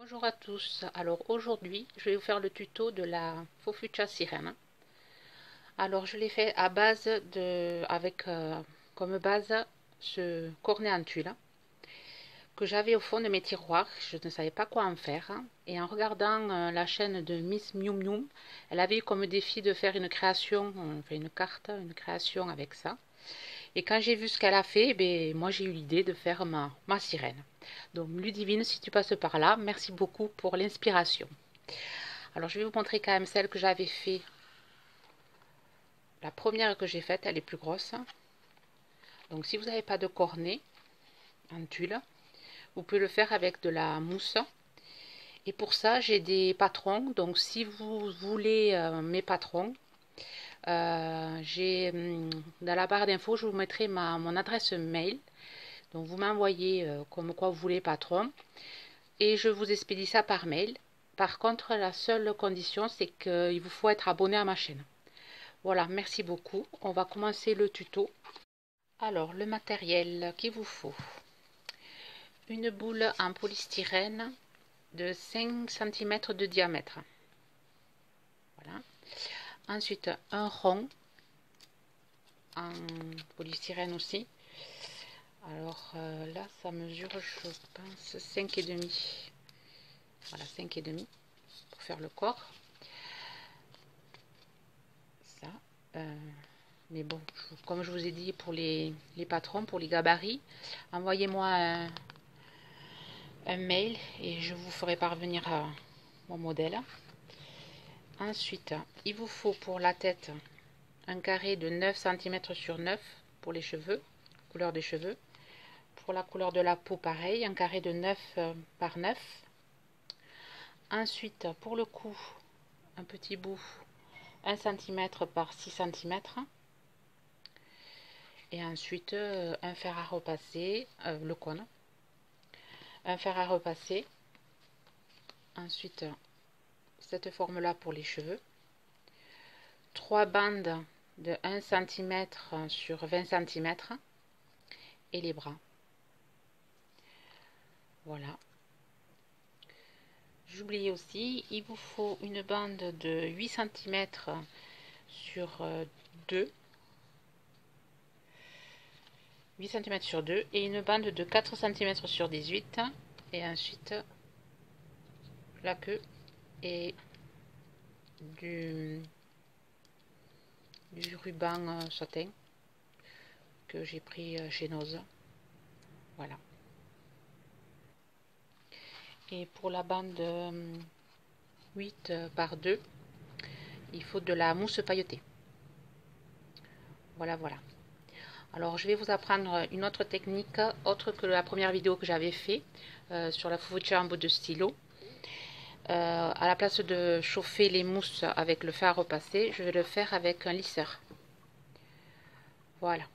Bonjour à tous, alors aujourd'hui je vais vous faire le tuto de la Fofucha sirène. Alors je l'ai fait à base avec comme base ce cornet en tulle que j'avais au fond de mes tiroirs, je ne savais pas quoi en faire. Et en regardant la chaîne de Miss Miu Miu, elle avait eu comme défi de faire une création, enfin une carte, une création avec ça. Et quand j'ai vu ce qu'elle a fait, ben, moi j'ai eu l'idée de faire ma sirène. Donc Ludivine, si tu passes par là, merci beaucoup pour l'inspiration. Alors je vais vous montrer quand même celle que j'avais fait. La première que j'ai faite, elle est plus grosse. Donc si vous n'avez pas de cornet en tulle, vous pouvez le faire avec de la mousse. Et pour ça, j'ai des patrons. Donc si vous voulez mes patrons, dans la barre d'infos, je vous mettrai mon adresse mail. Donc vous m'envoyez comme quoi vous voulez patron et je vous expédie ça par mail. Par contre, la seule condition, c'est qu'il vous faut être abonné à ma chaîne. Voilà, merci beaucoup. On va commencer le tuto. Alors, le matériel qu'il vous faut. Une boule en polystyrène de 5 cm de diamètre. Voilà. Ensuite, un rond en polystyrène aussi. Alors là, ça mesure, je pense, 5,5. Voilà, 5,5 pour faire le corps. Ça. Mais bon, comme je vous ai dit pour les patrons, pour les gabarits, envoyez-moi un mail et je vous ferai parvenir mon modèle. Ensuite, il vous faut pour la tête un carré de 9 cm sur 9 pour les cheveux, couleur des cheveux. Pour la couleur de la peau, pareil, un carré de 9 par 9. Ensuite, pour le cou, un petit bout 1 cm par 6 cm. Et ensuite, un fer à repasser, le cône. Un fer à repasser. Ensuite, cette forme-là pour les cheveux. 3 bandes de 1 cm sur 20 cm. Et les bras. Voilà. J'oubliais aussi, il vous faut une bande de 8 cm sur 2. 8 cm sur 2 et une bande de 4 cm sur 18. Et ensuite, la queue et du ruban satin que j'ai pris chez Noz. Voilà. Et pour la bande 8 par 2, il faut de la mousse pailletée. Voilà, voilà. Alors je vais vous apprendre une autre technique, autre que la première vidéo que j'avais fait sur la Fofucha en bout de stylo. À la place de chauffer les mousses avec le fer à repasser, je vais le faire avec un lisseur. Voilà.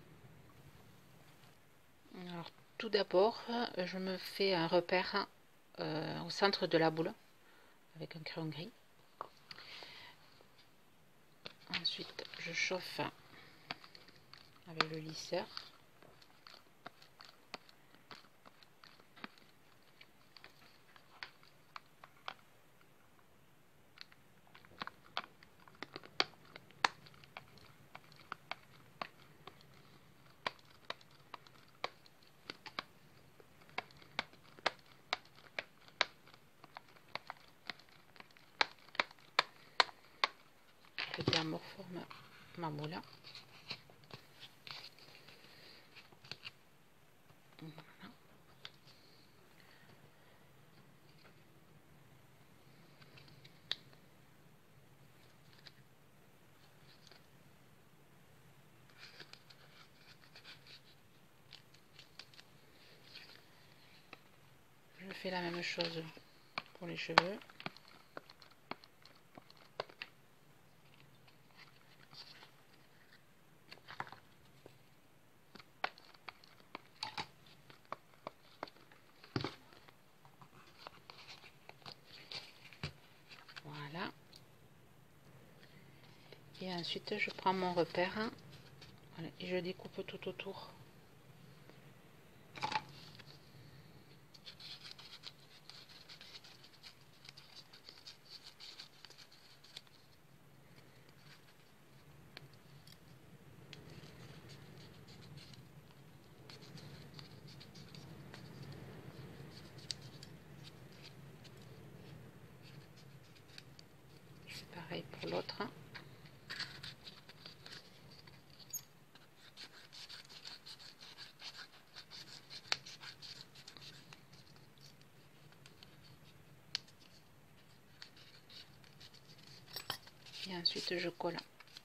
Alors tout d'abord, je me fais un repère au centre de la boule avec un crayon gris. Ensuite, je chauffe avec le lisseur. Je déamorphe ma boule. Voilà. Je fais la même chose pour les cheveux. Voilà. Et ensuite, je prends mon repère voilà, et je découpe tout autour. l'autre. Et ensuite je colle.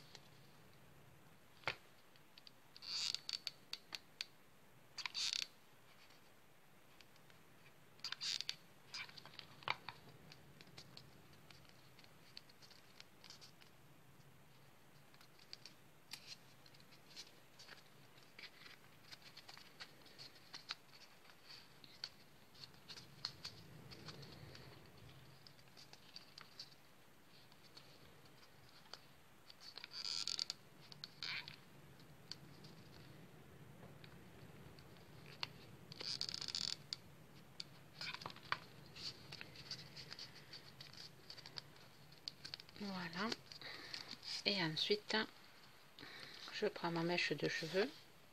Voilà. Et ensuite, je prends ma mèche de cheveux.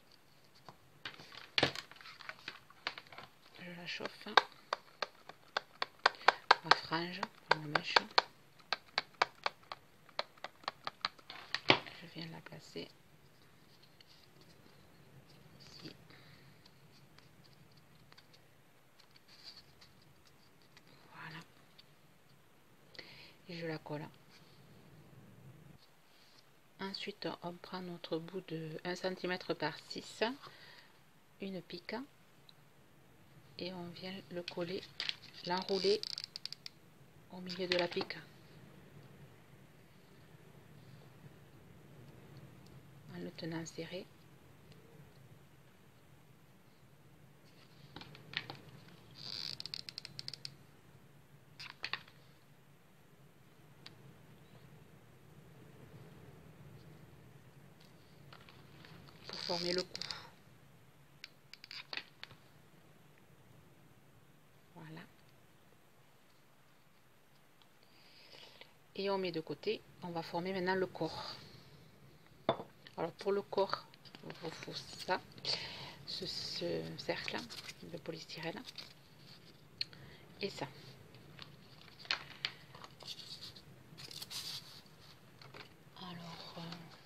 Je la chauffe. Ma frange, ma mèche. Je viens la placer ici. Voilà. Et je la colle. Ensuite, on prend notre bout de 1 cm par 6, une pique, et on vient le coller, l'enrouler au milieu de la pique. En le tenant serré. Pour former le cou. Voilà. Et on met de côté. On va former maintenant le corps. Alors pour le corps, il vous faut ça, ce cercle de polystyrène et ça. Alors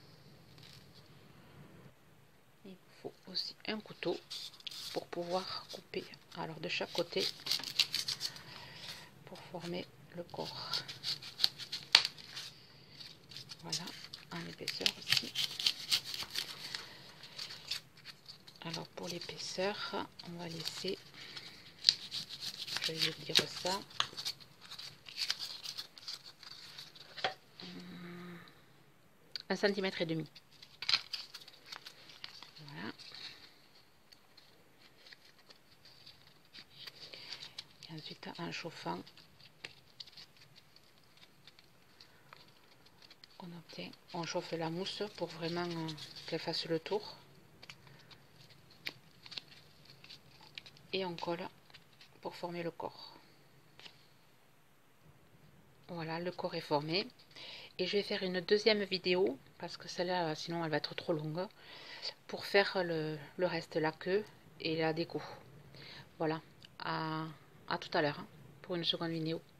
il vous faut aussi un couteau pour pouvoir couper, alors de chaque côté, pour former le corps. Voilà, en épaisseur aussi. Alors pour l'épaisseur, on va laisser, je vais dire ça, 1,5 cm. Voilà. Et ensuite en chauffant, on chauffe la mousse pour vraiment qu'elle fasse le tour. Et on colle pour former le corps. Voilà, le corps est formé. Et je vais faire une deuxième vidéo, parce que celle-là, sinon elle va être trop longue, pour faire le reste, la queue et la déco. Voilà, à tout à l'heure pour une seconde vidéo.